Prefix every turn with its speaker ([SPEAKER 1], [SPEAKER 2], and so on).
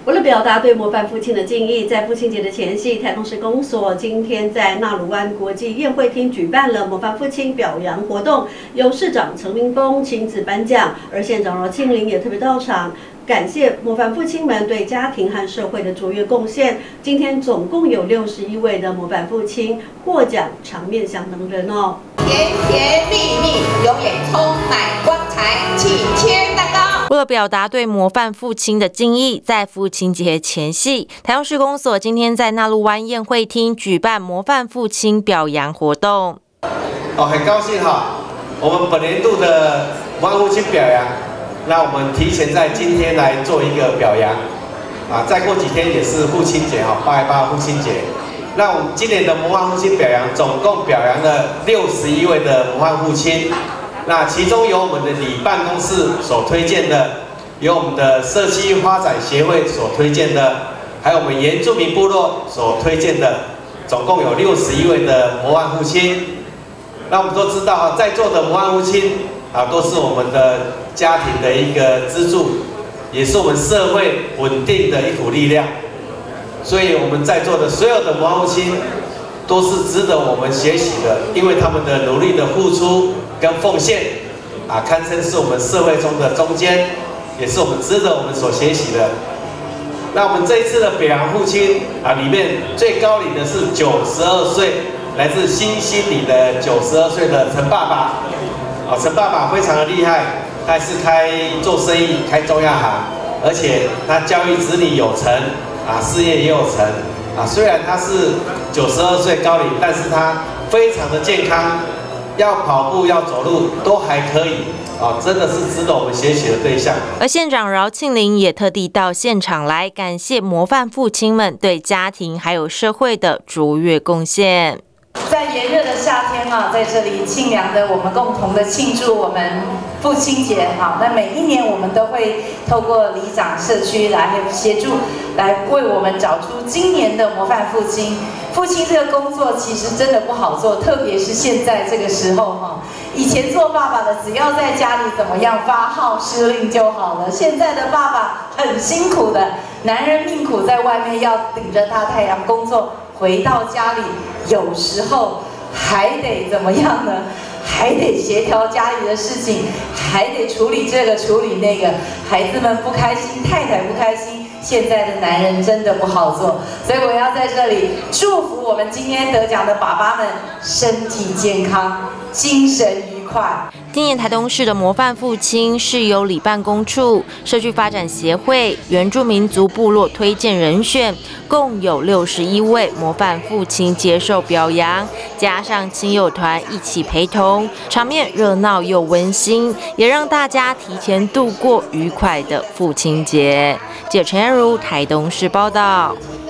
[SPEAKER 1] 为了表达对模范父亲的敬意，在父亲节的前夕，台东市公所今天在纳鲁湾国际宴会厅举办了模范父亲表扬活动，由市长陈明峰亲自颁奖，而县长饶庆铃也特别到场，感谢模范父亲们对家庭和社会的卓越贡献。今天总共有61位的模范父亲获奖，场面相当热闹。
[SPEAKER 2] 甜甜蜜蜜，永远充满光彩，请切蛋糕。
[SPEAKER 3] 为了表达对模范父亲的敬意，在父亲节前夕，台东市公所今天在纳鲁湾宴会厅举办模范父亲表扬活动。
[SPEAKER 4] 很高兴我们本年度的模范父亲表扬，那我们提前在今天来做一个表扬再过几天也是父亲节8月8号父亲节。那我们今年的模范父亲表扬，总共表扬了61位的模范父亲。那其中有我们的里办公室所推荐的，有我们的社区发展协会所推荐的，还有我们原住民部落所推荐的，总共有61位的模范父亲。那我们都知道在座的模范父亲都是我们的家庭的一个支柱，也是我们社会稳定的一股力量。所以我们在座的所有的模范父亲都是值得我们学习的，因为他们的努力的付出跟奉献堪称是我们社会中的中坚，也是我们值得我们所学习的。那我们这一次的表扬父亲里面最高龄的是92岁，来自新兴里的92岁的陈爸爸。陈爸爸非常的厉害，他是做生意开中药行，而且他教育子女有成事业也有成虽然他是92岁高龄，但是他非常的健康，要跑步要走路都还可以真的是值得我们学习的对象。
[SPEAKER 3] 而县长饶庆铃也特地到现场来感谢模范父亲们对家庭还有社会的卓越贡献。
[SPEAKER 5] 在炎热的夏天在这里清凉的，我们共同的庆祝我们父亲节那每一年我们都会透过里长社区来协助，来为我们找出今年的模范父亲。父亲这个工作其实真的不好做，特别是现在这个时候以前做爸爸的只要在家里怎么样发号施令就好了，现在的爸爸很辛苦的，男人命苦，在外面要顶着大太阳工作，回到家里有时候还得怎么样呢？还得协调家里的事情，还得处理这个处理那个，孩子们不开心，太太不开心，现在的男人真的不好做。所以我要在这里祝福我们今天得奖的爸爸们身体健康，精神愉快。
[SPEAKER 3] 今年台东市的模范父亲是由里办公处、社区发展协会、原住民族部落推荐人选，共有61位模范父亲接受表扬，加上亲友团一起陪同，场面热闹又温馨，也让大家提前度过愉快的父亲节。记者陈安如台东市报道。